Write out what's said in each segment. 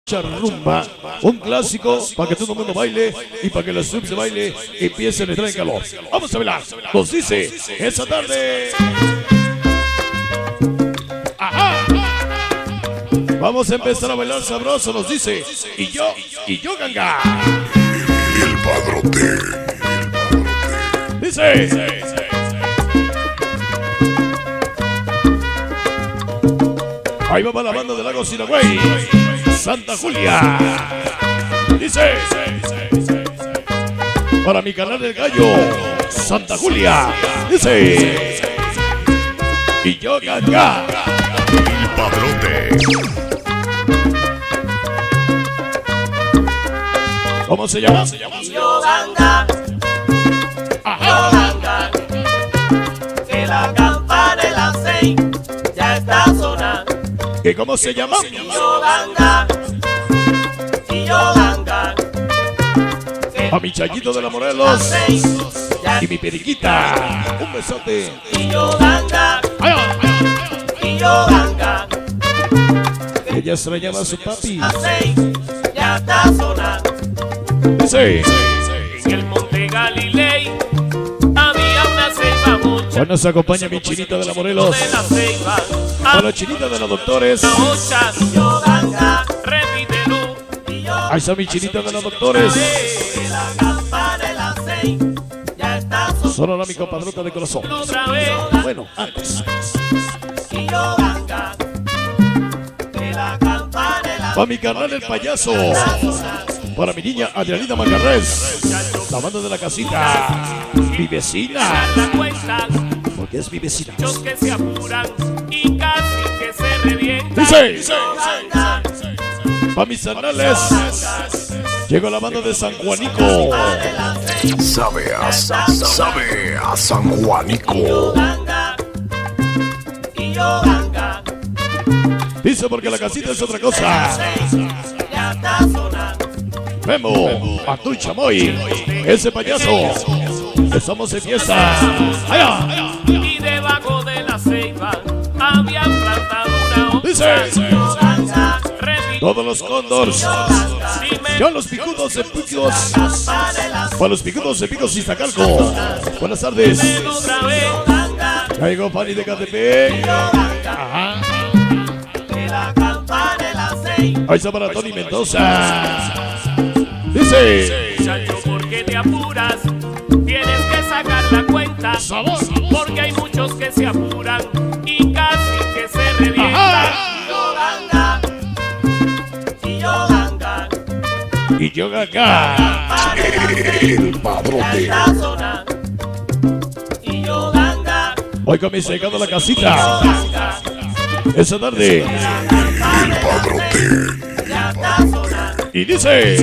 Rumba, un clásico para que todo el mundo baile y para que los subs se baile y empiecen a entrar en calor. Vamos a bailar, nos dice esa tarde. Ajá. Vamos a empezar a bailar sabroso, nos dice. Y yo ganga. El padrote. Dice. Ahí va para la banda de Lago Sinagüey, Santa Julia. Dice. Para mi canal del gallo, Santa Julia. Dice. Y yo ganga. El padrote. ¿Cómo se llama? Yo ganga. Ajá. Yo ganga. Que la campana de las 6 ya está sonando. ¿Y cómo se llama? Yo ganga. Y yo ganga. A mi Chayito de la Morelos y mi periquita. Un besote. Y yo ganga. ¡Ay! Y yo ganga. Ella extrañaba a su papi. Las 6 ya está sonando. Dice. En el Monte Galilei había una ceiba mucha. Hoy nos acompaña mi Chinita de la Morelos. De la ceiba. A la Chinita de los doctores. Yo ganga. Repítelo. Y yo Ahí está mi Chinita de los doctores. que la campana de las 6 ya está sonando. Solo la mi compadrota de corazón. Otra vez. Bueno, antes. Y yo ganga. Que la campana de las Para mi carnal el payaso. Para mi niña Adrianita Mangarrez. La banda de la casita. Mi vecina. la cuentan. Porque es mi vecina. Muchos que se apuran y casi que se revientan. Dice. Yo ganga. Para mis anales. Llegó la banda de San Juanico. Sabe a San Yo Juanico. ganga. Y yo ganga. Dice porque la casita es otra cosa. Ya está sonando. Memo, Artur Chamoy, ese payaso. Estamos en fiesta. ¡Allá! Y debajo de la ceiba habían plantado una hoja. Dice. Yo ganga. Repite. Todos los cóndors. Dime. Ya los picudos de picos. Campana de las Para los picudos de picos Iztacalco. Buenas tardes. otra vez. Ganga. Ya llegó Fanny de Catepec. Ajá. Que la campana de las 6. Ahí está para Tony Mendoza. Dice. Chacho, ¿por qué te apuras? Tienes que sacar la cuenta. Sabor. Porque hay muchos que se apuran y casi que se revientan. Ajá. Yo ganga. Y yo ganga. Y yo acá. El padrote. Está sonando. Y yo ganga. Hoy con mi secado la casita. Ganga. Esa tarde. El padrote. Ya está sonando. Y dice.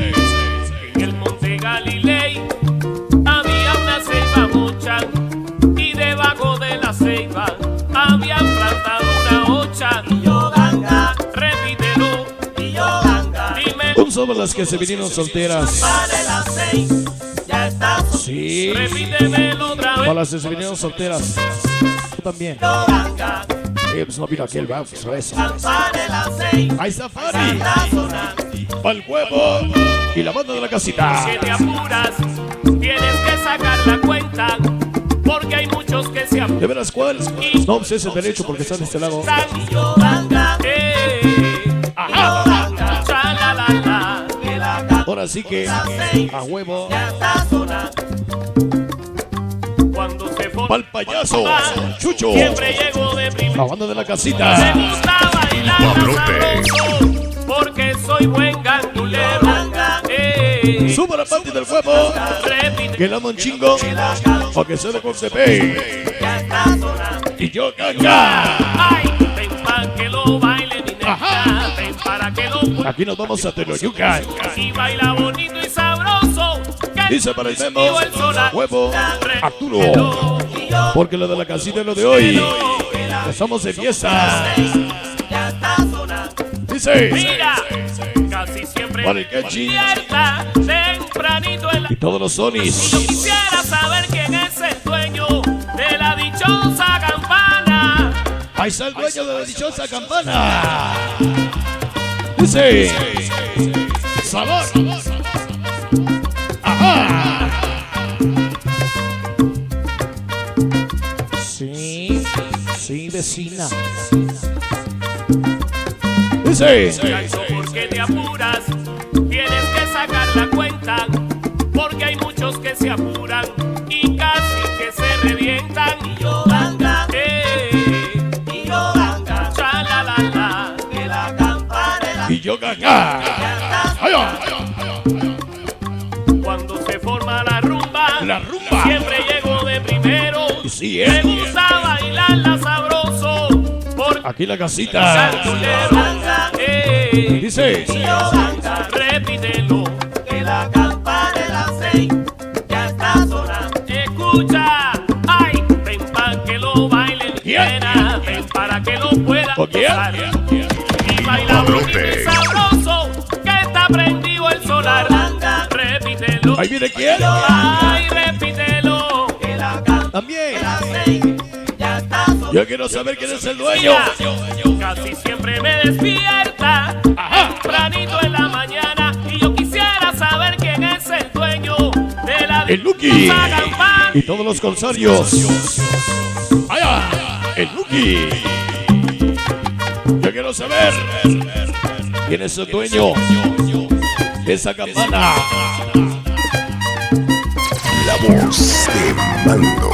En el Monte Galilei había una ceiba mucha y debajo de la ceiba habían plantado una hocha. Y yo ganga. Repítelo. Y yo ganga. Dime. Un somos las que se vinieron solteras. Para las 6 ya está sonando. Sí. Repítemelo otra Para vez. las que se vinieron solteras. Tú también. Yo ganga. Pues no vino aquel, va, pues eso. Para las 6 Ahí está Fanny. está sonando. Pa'l huevo. Y la banda de la casita. Que te apuras, tienes que sacar la cuenta, porque hay muchos que se apuran. ¿De veras cuál? No, pues ese derecho porque está de este lado. Y yo ganga. Ajá. Chalalala. Que la campana Ahora sí que a huevo. ya está sonando. Cuando se forma Pa'l payaso. Chucho. siempre llego de La primera. banda de la Me casita. gusta bailar Padrote. sabroso, porque soy buen gandulero. Suba la parte del huevo. Repite. Que la monchingo. O que se de Coxepey. Ya está sonando. Y yo ganga. Ay, ven para que lo baile mi nena. Ajá. Ven para que lo Aquí nos vamos a Teloyucan. y baila bonito y sabroso. Que Dice para el Memo. vivo el solar. Huevo. Arturo. Porque lo de la casita es lo de hoy. Estamos de fiesta. Ya está sonando. Dice. Mira, casi siempre Para el Kenchi. despierta tempranito en la. Y todos los Sonis. Yo quisiera saber quién es el dueño de la dichosa campana. Ahí está el dueño de la dichosa campana. Dice sabor. Ajá. Sí, sí, vecina. Dice Muchacho, ¿por qué te apuras? Tienes que sacar la cuenta, porque hay muchos que se apuran y casi que se revientan. Y yo ganga, y yo ganga, cha la la, que la campana y yo gaga. cuando se forma la rumba, La rumba. siempre llego de primero. Sí, Me gusta bailarla sabroso, porque aquí la casita. Dice repítelo, que la campana de las 6 ya está sonando. Escucha, ay, ven para que lo bailen, nena, ven para que lo puedan gozar. Y baila bonito y sabroso, que está prendido el solar. Repítelo, ahí viene quién. ay, repítelo, que la campana También. de las 6 ya está sonando. Yo quiero saber quién es el dueño. Casi siempre me despierta tempranito en la mañana y yo quisiera saber quién es el dueño de la El Lucky dichosa campana. y todos los corsarios. ¡Allá! El Lucky. Yo quiero saber quién es el dueño de esa campana. La voz de mando.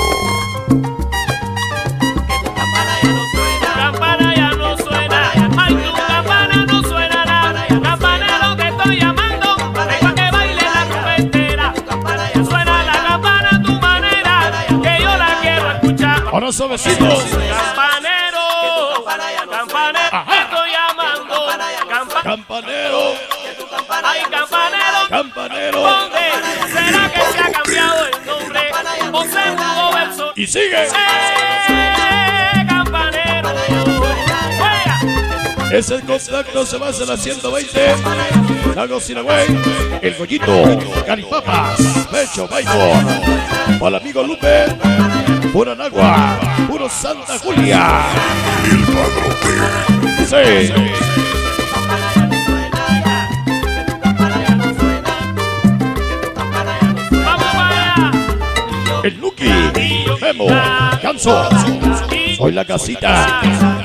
Campana ya no suena, ay tu campana no suena nada. Campanero te estoy llamando, para que baile la rumba entera. Suena la campana a tu manera, que yo la quiero escuchar. Ahora suavecitos. Campanero, campanero, te estoy llamando. Campanero, Ay, campanero, campanero. ¿dónde será que se ha cambiado el nombre o se mudó el sol? Y sigue. Campanero, fuera. Ese contacto se va a hacer a 120. Lago Sinagüey, el Gollito, Caripapas, Pecho, Baico. Para el amigo Lupe, pura Nagua, puro Santa Julia. El padrote. Sí. Vamos para allá. El Lucky, Memo, Ganso, soy la casita.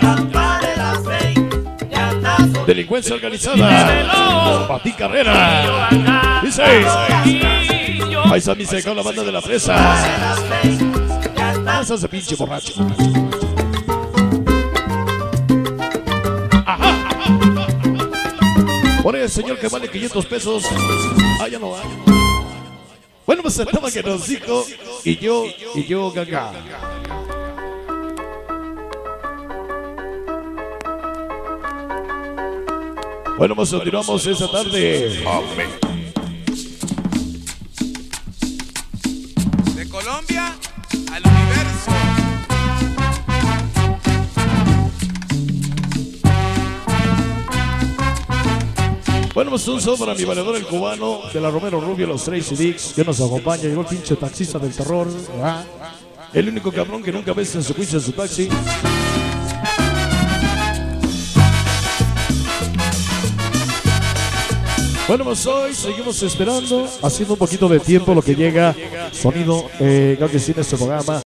Delincuencia organizada, Pati Carrera. Dice, Paisa mi seca la banda de la fresa. Pasa ese pinche borracho. Ajá. Por el señor que vale 500 pesos. Ah, ya no hay. Bueno, pues el tema que nos dijo, y yo, gaga. Bueno, pues continuamos esta tarde. Amén. De Colombia al universo. Bueno, pues un saludo para mi valedor el cubano de la Romero Rubio, los Tracy Dicks, que nos acompaña. Llegó el pinche taxista del terror, ¿verdad? El único cabrón que nunca ves en su pinche en su taxi. Bueno, pues hoy seguimos esperando, haciendo un poquito de tiempo lo que llega sonido, creo que sí, en este programa.